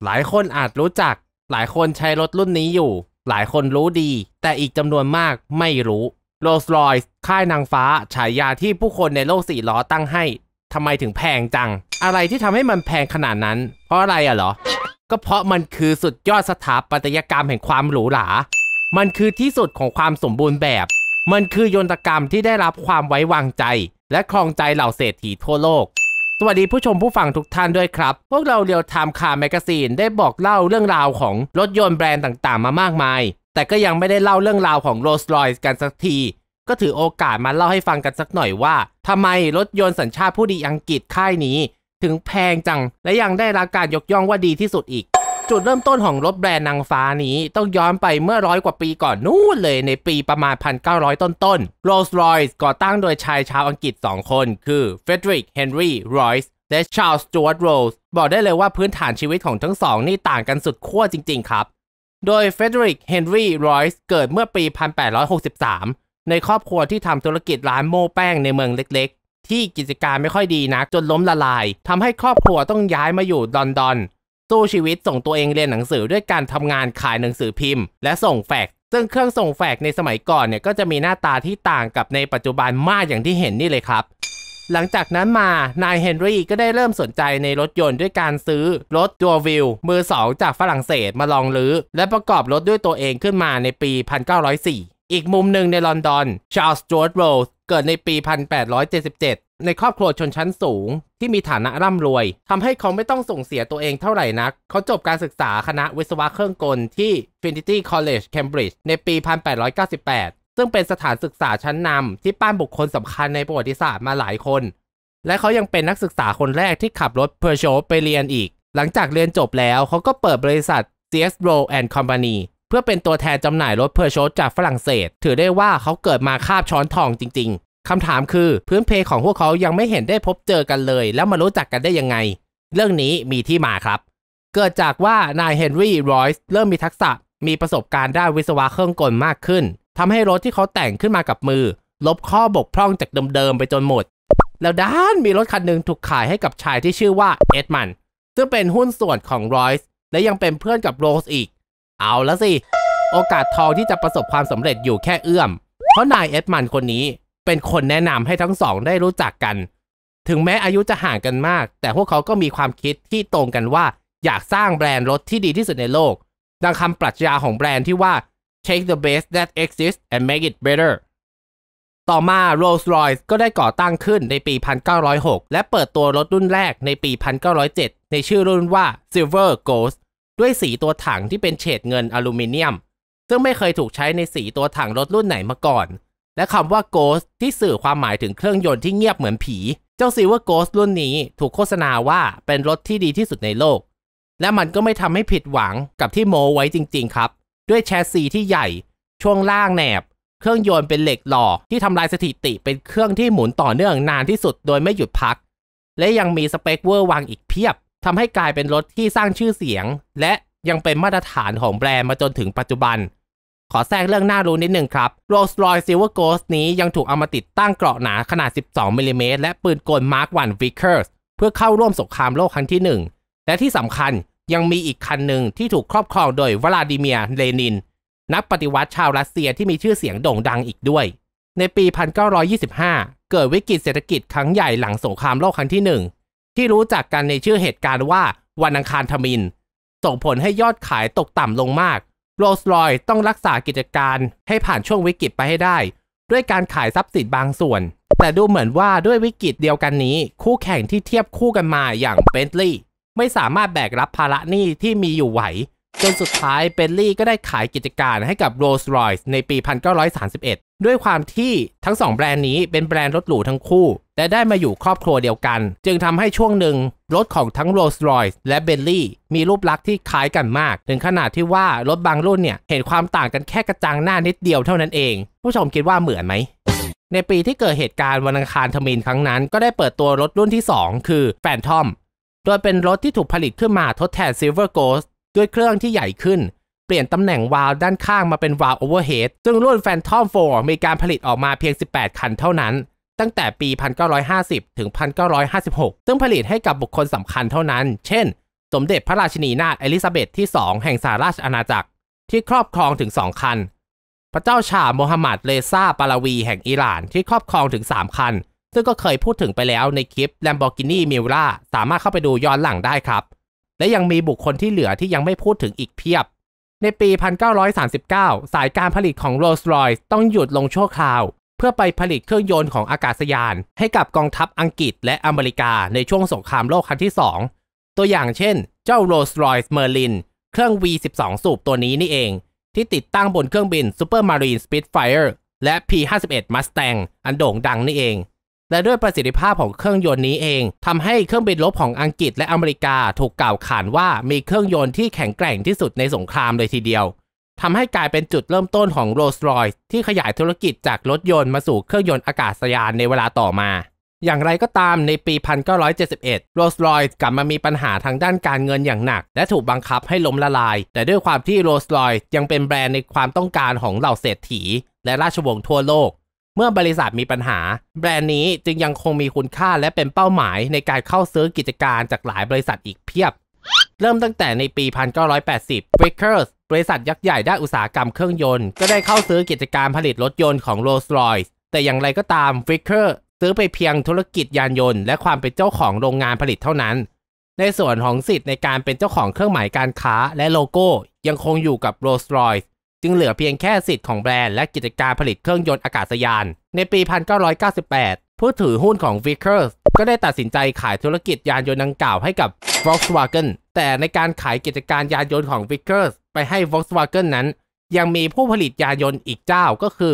หลายคนอาจรู้จักหลายคนใช้รถรุ่นนี้อยู่หลายคนรู้ดีแต่อีกจำนวนมากไม่รู้โรลส์รอยซ์ค่ายนางฟ้าฉายาที่ผู้คนในโลกสี่ล้อตั้งให้ทำไมถึงแพงจังอะไรที่ทำให้มันแพงขนาดนั้นเพราะอะไรเหรอก็เพราะมันคือสุดยอดสถาปัตยกรรมแห่งความหรูหรามันคือที่สุดของความสมบูรณ์แบบมันคือยนตกรรมที่ได้รับความไว้วางใจและครองใจเหล่าเศรษฐีทั่วโลกสวัสดีผู้ชมผู้ฟังทุกท่านด้วยครับพวกเราเรียวไทม์คาร์แมกซีนได้บอกเล่าเรื่องราวของรถยนต์แบรนด์ต่างๆมามากมายแต่ก็ยังไม่ได้เล่าเรื่องราวของโรลส์รอยซ์กันสักทีก็ถือโอกาสมาเล่าให้ฟังกันสักหน่อยว่าทำไมรถยนต์สัญชาติผู้ดีอังกฤษค่ายนี้ถึงแพงจังและยังได้รับการยกย่องว่าดีที่สุดอีกจุดเริ่มต้นของรถแบรนด์นางฟ้านี้ต้องย้อนไปเมื่อ100 กว่าปีก่อนนู่นเลยในปีประมาณ 1900 ต้นๆ Rolls-Royce ก่อตั้งโดยชายชาวอังกฤษ2 คนคือเฟเดริกเฮนรี่รอยส์และชาร์ลส์สจ๊วตโรลส์บอกได้เลยว่าพื้นฐานชีวิตของทั้งสองนี่ต่างกันสุดขั้วจริงๆครับโดยเฟเดริกเฮนรี่รอยส์เกิดเมื่อปี 1863 ในครอบครัวที่ทำธุรกิจร้านโม่แป้งในเมืองเล็กๆที่กิจการไม่ค่อยดีนักจนล้มละลายทำให้ครอบครัวต้องย้ายมาอยู่ลอนดอนสู้ชีวิตส่งตัวเองเรียนหนังสือด้วยการทำงานขายหนังสือพิมพ์และส่งแฟกซ์ซึ่งเครื่องส่งแฟกซ์ในสมัยก่อนเนี่ยก็จะมีหน้าตาที่ต่างกับในปัจจุบันมากอย่างที่เห็นนี่เลยครับหลังจากนั้นมานายเฮนรี่ก็ได้เริ่มสนใจในรถยนต์ด้วยการซื้อรถดัววิลมือ2จากฝรั่งเศสมาลองรื้อและประกอบรถด้วยตัวเองขึ้นมาในปี 1904 อีกมุมหนึ่งในลอนดอนชาร์ลส์ สจ๊วต โรลส์เกิดในปี 1877 ในครอบครัวชนชั้นสูงที่มีฐานะร่ำรวยทำให้เขาไม่ต้องส่งเสียตัวเองเท่าไหร่นักเขาจบการศึกษาคณะวิศวะเครื่องกลที่ Trinity College Cambridge ในปี 1898 ซึ่งเป็นสถานศึกษาชั้นนำที่ปั้นบุคคลสำคัญในประวัติศาสตร์มาหลายคนและเขายังเป็นนักศึกษาคนแรกที่ขับรถ Peugeot ไปเรียนอีกหลังจากเรียนจบแล้วเขาก็เปิดบริษัท CS Rowe and Company เพื่อเป็นตัวแทนจำหน่ายรถ Peugeot จากฝรั่งเศสถือได้ว่าเขาเกิดมาคาบช้อนทองจริงๆคำถามคือพื้นเพของพวกเขายังไม่เห็นได้พบเจอกันเลยแล้วมารู้จักกันได้ยังไงเรื่องนี้มีที่มาครับเกิดจากว่านายเฮนรี่รอยส์เริ่มมีทักษะมีประสบการณ์ด้านวิศวะเครื่องกลมากขึ้นทำให้รถที่เขาแต่งขึ้นมากับมือลบข้อบกพร่องจากเดิมๆไปจนหมดแล้วด้านมีรถคันหนึ่งถูกขายให้กับชายที่ชื่อว่าเอ็ดมันซึ่งเป็นหุ้นส่วนของรอยส์และยังเป็นเพื่อนกับโรสอีกเอาละสิโอกาสทองที่จะประสบความสำเร็จอยู่แค่เอื้อมเพราะนายเอ็ดมันคนนี้เป็นคนแนะนำให้ทั้งสองได้รู้จักกันถึงแม้อายุจะห่างกันมากแต่พวกเขาก็มีความคิดที่ตรงกันว่าอยากสร้างแบรนด์รถที่ดีที่สุดในโลกดังคำปรัชญาของแบรนด์ที่ว่า take the best that exists and make it better ต่อมา Rolls-Royce ก็ได้ก่อตั้งขึ้นในปี 1906 และเปิดตัวรถรุ่นแรกในปี 1907 ในชื่อรุ่นว่า Silver Ghost ด้วยสีตัวถังที่เป็นเฉดเงินอลูมิเนียมซึ่งไม่เคยถูกใช้ในสีตัวถังรถรุ่นไหนมาก่อนและคำว่า Ghost ที่สื่อความหมายถึงเครื่องยนต์ที่เงียบเหมือนผีเจ้า Silver Ghost รุ่นนี้ถูกโฆษณาว่าเป็นรถที่ดีที่สุดในโลกและมันก็ไม่ทำให้ผิดหวังกับที่โม้ไว้จริงๆครับด้วยแชสซีที่ใหญ่ช่วงล่างแหนบเครื่องยนต์เป็นเหล็กหล่อที่ทำลายสถิติเป็นเครื่องที่หมุนต่อเนื่องนานที่สุดโดยไม่หยุดพักและยังมีสเปคเวอร์วังอีกเพียบทำให้กลายเป็นรถที่สร้างชื่อเสียงและยังเป็นมาตรฐานของแบรนด์มาจนถึงปัจจุบันขอแทรกเรื่องน่ารู้นิดนึงครับ Rolls-Royce Silver Ghost นี้ยังถูกเอามาติดตั้งเกราะหนาขนาด 12 มิลลิเมตรและปืนกล Mark I Vickers เพื่อเข้าร่วมสงครามโลกครั้งที่ 1และที่สำคัญยังมีอีกคันหนึ่งที่ถูกครอบครองโดยวลาดิเมียร์ เลนินนักปฏิวัติชาวรัสเซียที่มีชื่อเสียงโด่งดังอีกด้วยในปี 1925 เกิดวิกฤตเศรษฐกิจครั้งใหญ่หลังสงครามโลกครั้งที่ 1ที่รู้จักกันในชื่อเหตุการณ์ว่าวันอังคารทมิฬส่งผลให้ยอดขายตกต่ำลงมากRolls-Royce ต้องรักษากิจการให้ผ่านช่วงวิกฤตไปให้ได้ด้วยการขายทรัพย์สินบางส่วนแต่ดูเหมือนว่าด้วยวิกฤตเดียวกันนี้คู่แข่งที่เทียบคู่กันมาอย่าง Bentley ไม่สามารถแบกรับภาระหนี้ที่มีอยู่ไหวจนสุดท้าย Bentley ก็ได้ขายกิจการให้กับ Rolls-Royce ในปี 1931 ด้วยความที่ทั้ง2แบรนด์นี้เป็นแบรนด์รถหรูทั้งคู่และได้มาอยู่ครอบครัวเดียวกันจึงทำให้ช่วงหนึ่งรถของทั้ง Rolls-Royce และ Bentley มีรูปลักษณ์ที่คล้ายกันมากถึงขนาดที่ว่ารถบางรุ่นเนี่ยเห็นความต่างกันแค่กระจังหน้านิดเดียวเท่านั้นเองผู้ชมคิดว่าเหมือนไหมในปีที่เกิดเหตุการณ์วันอังคารทมิฬครั้งนั้นก็ได้เปิดตัวรถรุ่นที่2คือ Phantom โดยเป็นรถที่ถูกผลิตขึ้นมาทดแทน Silver Ghost ด้วยเครื่องที่ใหญ่ขึ้นเปลี่ยนตำแหน่งวาล์วด้านข้างมาเป็นวาล์วโอเวอร์เฮดซึ่งรุ่น Phantom 4 มีการผลิตออกมาเพียง18คันเท่านั้นตั้งแต่ปี 1950 ถึง 1956 ซึ่งผลิตให้กับบุคคลสำคัญเท่านั้นเช่นสมเด็จพระราชินีนาถเอลิซาเบธที่2แห่งสหราชอาณาจักรที่ครอบครองถึง2คันพระเจ้าชาโมฮัมหมัดเรซาปาลาวีแห่งอิหร่านที่ครอบครองถึง3คันซึ่งก็เคยพูดถึงไปแล้วในคลิป Lamborghini Miura สามารถเข้าไปดูย้อนหลังได้ครับและยังมีบุคคลที่เหลือที่ยังไม่พูดถึงอีกเพียบในปี 1939 สายการผลิตของ Rolls-Royce ต้องหยุดลงชั่วคราวเพื่อไปผลิตเครื่องยนต์ของอากาศยานให้กับกองทัพอังกฤษและอเมริกาในช่วงสงครามโลกครั้งที่2ตัวอย่างเช่นเจ้า Rolls-Royce Merlin เครื่อง V12 สูบตัวนี้นี่เองที่ติดตั้งบนเครื่องบิน Supermarine Spitfire และ P-51 Mustang อันโด่งดังนี่เองและด้วยประสิทธิภาพของเครื่องยนต์นี้เองทำให้เครื่องบินรบของอังกฤษและอเมริกาถูกกล่าวขานว่ามีเครื่องยนต์ที่แข็งแกร่งที่สุดในสงครามเลยทีเดียวทำให้กลายเป็นจุดเริ่มต้นของ Rolls-Royce ที่ขยายธุรกิจจากรถยนต์มาสู่เครื่องยนต์อากาศยานในเวลาต่อมาอย่างไรก็ตามในปี 1971 Rolls-Royce กลับมามีปัญหาทางด้านการเงินอย่างหนักและถูกบังคับให้ล้มละลายแต่ด้วยความที่ Rolls-Royce ยังเป็นแบรนด์ในความต้องการของเหล่าเศรษฐีและราชวงศ์ทั่วโลกเมื่อบริษัทมีปัญหาแบรนด์นี้จึงยังคงมีคุณค่าและเป็นเป้าหมายในการเข้าซื้อกิจการจากหลายบริษัทอีกเพียบเริ่มตั้งแต่ในปี 1980 Vickers บริษัทยักษ์ใหญ่ด้านอุตสาหกรรมเครื่องยนต์ก็ได้เข้าซื้อกิจการผลิตรถยนต์ของ Rolls-Royce แต่อย่างไรก็ตาม Vickers ซื้อไปเพียงธุรกิจยานยนต์และความเป็นเจ้าของโรงงานผลิตเท่านั้นในส่วนของสิทธิ์ในการเป็นเจ้าของเครื่องหมายการค้าและโลโก้ยังคงอยู่กับ Rolls-Royce จึงเหลือเพียงแค่สิทธิ์ของแบรนด์และกิจการผลิตเครื่องยนต์อากาศยานในปี 1998 ผู้ถือหุ้นของ Vickers ก็ได้ตัดสินใจขายธุรกิจยานยนต์ดังกล่าวให้กับ Volkswagen แต่ในการขายกิจการยานยนต์ของ Vickers ไปให้ Volkswagen นั้นยังมีผู้ผลิตยานยนต์อีกเจ้าก็คือ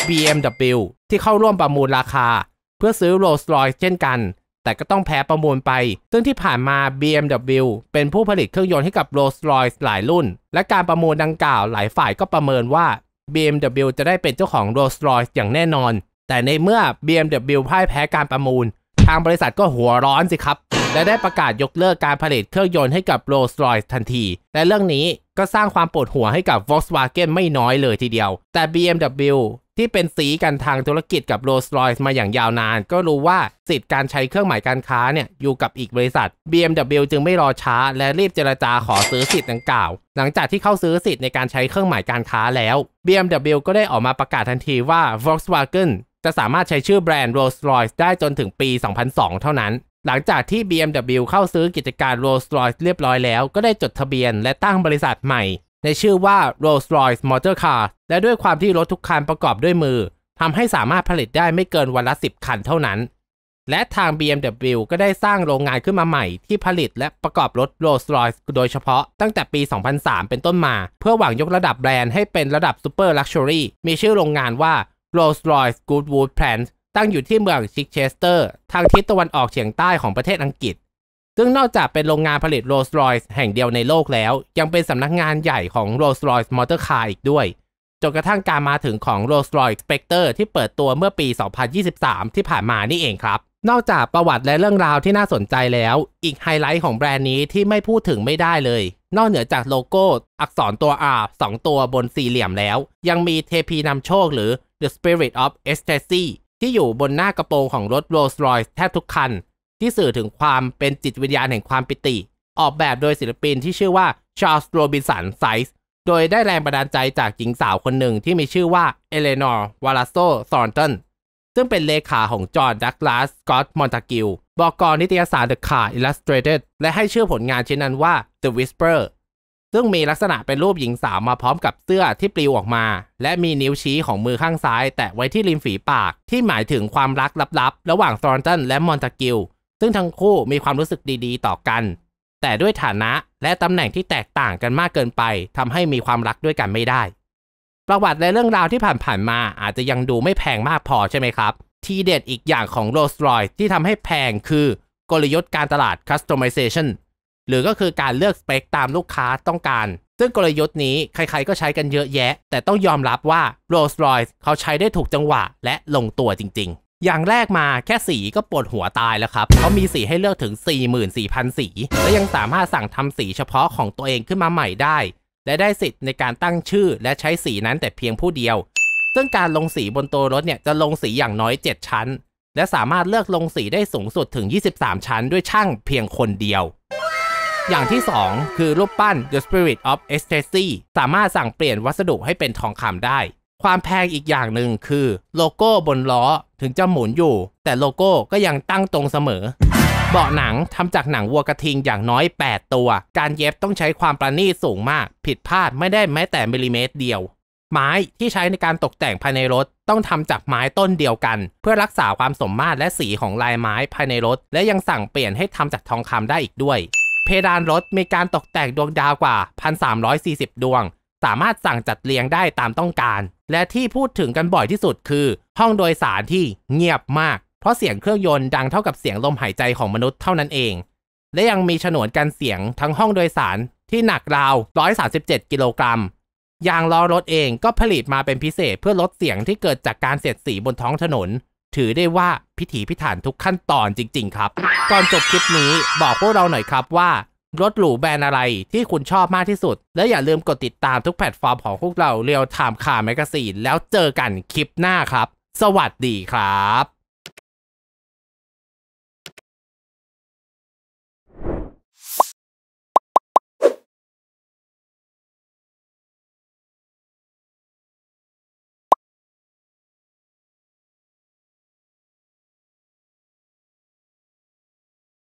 BMW ที่เข้าร่วมประมูลราคาเพื่อซื้อ Rolls-Royce เช่นกันแต่ก็ต้องแพ้ประมูลไปซึ่งที่ผ่านมา BMW เป็นผู้ผลิตเครื่องยนต์ให้กับ Rolls-Royce หลายรุ่นและการประมูลดังกล่าวหลายฝ่ายก็ประเมินว่า BMW จะได้เป็นเจ้าของ Rolls-Royce อย่างแน่นอนแต่ในเมื่อ BMW พ่ายแพ้การประมูลทางบริษัทก็หัวร้อนสิครับและได้ประกาศยกเลิกการผลิตเครื่องยนต์ให้กับ Rolls-Royce ทันทีและเรื่องนี้ก็สร้างความปวดหัวให้กับ Volkswagen ไม่น้อยเลยทีเดียวแต่ BMW ที่เป็นสีกันทางธุรกิจกับ Rolls-Royce มาอย่างยาวนานก็รู้ว่าสิทธิ์การใช้เครื่องหมายการค้าเนี่ยอยู่กับอีกบริษัท BMW จึงไม่รอช้าและรีบเจรจาขอซื้อสิทธิ์ดังกล่าวหลังจากที่เข้าซื้อสิทธิ์ในการใช้เครื่องหมายการค้าแล้ว BMW ก็ได้ออกมาประกาศทันทีว่า Volkswagen จะสามารถใช้ชื่อแบรนด์ Rolls-Royce ได้จนถึงปี 2002 เท่านั้นหลังจากที่ BMW เข้าซื้อกิจการ Rolls-Royce เรียบร้อยแล้วก็ได้จดทะเบียนและตั้งบริษัทใหม่ในชื่อว่า Rolls-Royce Motor Car และด้วยความที่รถทุกคันประกอบด้วยมือทำให้สามารถผลิตได้ไม่เกินวันละ10คันเท่านั้นและทาง BMW ก็ได้สร้างโรงงานขึ้นมาใหม่ที่ผลิตและประกอบรถ Rolls-Royce โดยเฉพาะตั้งแต่ปี 2003 เป็นต้นมาเพื่อหวังยกระดับแบรนด์ให้เป็นระดับ Super Luxury มีชื่อโรงงานว่า Rolls-Royce Goodwood Plant ตั้งอยู่ที่เมืองชิเชสเตอร์ทางทิศตะวันออกเฉียงใต้ของประเทศอังกฤษซึ่งนอกจากเป็นโรงงานผลิต Rolls-Royce แห่งเดียวในโลกแล้วยังเป็นสำนักงานใหญ่ของ Rolls-Royce Motor Car อีกด้วยจนกระทั่งการมาถึงของ Rolls-Royce Spectre ที่เปิดตัวเมื่อปี 2023 ที่ผ่านมานี่เองครับนอกจากประวัติและเรื่องราวที่น่าสนใจแล้วอีกไฮไลท์ของแบรนด์นี้ที่ไม่พูดถึงไม่ได้เลยนอกเหนือจากโลโก้อักษรตัว R 2 ตัวบนสี่เหลี่ยมแล้วยังมีเทพีนำโชคหรือ The Spirit of Ecstasy ที่อยู่บนหน้ากระโปรงของรถ Rolls-Royce แทบทุกคันที่สื่อถึงความเป็นจิตวิญญาณแห่งความปิติออกแบบโดยศิลปินที่ชื่อว่า Charles Robinson Sykes โดยได้แรงบันดาลใจจากหญิงสาวคนหนึ่งที่มีชื่อว่า Eleanor Wallasoo Thornton ซึ่งเป็นเลขาของจอห์น ดักลาส สกอตต์ มอนตากิลบก.นิตยสาร The Car Illustrated และให้ชื่อผลงานชิ้นนั้นว่า The Whisper ซึ่งมีลักษณะเป็นรูปหญิงสาวมาพร้อมกับเสื้อที่ปลิวออกมาและมีนิ้วชี้ของมือข้างซ้ายแตะไว้ที่ริมฝีปากที่หมายถึงความรักลับๆระหว่าง Thornton และมอนตากิลซึ่งทั้งคู่มีความรู้สึกดีๆต่อกันแต่ด้วยฐานะและตำแหน่งที่แตกต่างกันมากเกินไปทำให้มีความรักด้วยกันไม่ได้ประวัติและเรื่องราวที่ผ่านมาอาจจะยังดูไม่แพงมากพอใช่ไหมครับทีเด็ดอีกอย่างของ Rolls-Royce ที่ทำให้แพงคือกลยุทธ์การตลาด Customization หรือก็คือการเลือกสเปคตามลูกค้าต้องการซึ่งกลยุทธ์นี้ใครๆก็ใช้กันเยอะแยะแต่ต้องยอมรับว่า Rolls-Royce เขาใช้ได้ถูกจังหวะและลงตัวจริงๆอย่างแรกมาแค่สีก็ปวดหัวตายแล้วครับเขามีสีให้เลือกถึง 44,000 สีและยังสามารถสั่งทำสีเฉพาะของตัวเองขึ้นมาใหม่ได้และได้สิทธิ์ในการตั้งชื่อและใช้สีนั้นแต่เพียงผู้เดียวซึ่งการลงสีบนตัวรถเนี่ยจะลงสีอย่างน้อย7ชั้นและสามารถเลือกลงสีได้สูงสุดถึง23ชั้นด้วยช่างเพียงคนเดียวอย่างที่ 2 คือรูปปั้น The Spirit of Ecstasy สามารถสั่งเปลี่ยนวัสดุให้เป็นทองคำได้ความแพงอีกอย่างหนึ่งคือโลโก้บนล้อถึงจะหมุนอยู่แต่โลโก้ก็ยังตั้งตรงเสมอเบาะหนังทำจากหนังวัวกระทิงอย่างน้อย8ตัวการเย็บต้องใช้ความประณีตสูงมากผิดพลาดไม่ได้แม้แต่มิลลิเมตรเดียวไม้ที่ใช้ในการตกแต่งภายในรถต้องทำจากไม้ต้นเดียวกันเพื่อรักษาความสมมาตรและสีของลายไม้ภายในรถและยังสั่งเปลี่ยนให้ทำจากทองคำได้อีกด้วยเพดานรถมีการตกแต่งดวงดาวกว่า 1,340 ดวงสามารถสั่งจัดเรียงได้ตามต้องการและที่พูดถึงกันบ่อยที่สุดคือห้องโดยสารที่เงียบมากเพราะเสียงเครื่องยนต์ดังเท่ากับเสียงลมหายใจของมนุษย์เท่านั้นเองและยังมีฉนวนกันเสียงทั้งห้องโดยสารที่หนักราว137กิโลกรัมยางล้อรถเองก็ผลิตมาเป็นพิเศษเพื่อลดเสียงที่เกิดจากการเสียดสีบนท้องถนนถือได้ว่าพิถีพิถันทุกขั้นตอนจริงๆครับก่อนจบคลิปนี้บอกพวกเราหน่อยครับว่ารถหรูแบรนด์อะไรที่คุณชอบมากที่สุดและอย่าลืมกดติดตามทุกแพลตฟอร์มของพวกเราReal Time Car Magazineแล้วเจอกันคลิปหน้าครับสวัสดีครับ